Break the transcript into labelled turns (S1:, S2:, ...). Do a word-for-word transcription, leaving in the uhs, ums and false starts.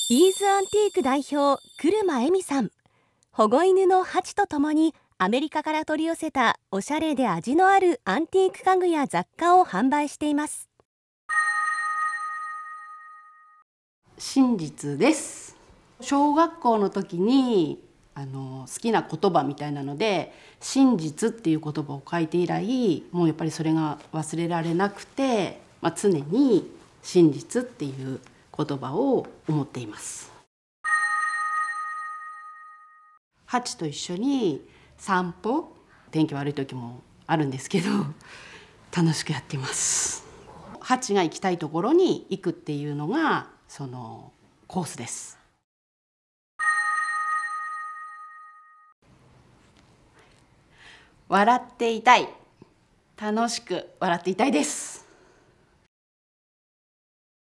S1: イーズアンティーク代表車恵美さん、保護犬のハチとともにアメリカから取り寄せたおしゃれで味のあるアンティーク家具や雑貨を販売しています。
S2: 真実です。小学校の時にあの好きな言葉みたいなので真実っていう言葉を書いて以来、もうやっぱりそれが忘れられなくて、まあ、常に真実っていう言葉を思っています。ハチと一緒に散歩、天気悪い時もあるんですけど楽しくやっています。ハチが行きたいところに行くっていうのがそのコースです。笑っていたい、楽しく笑っていたいです。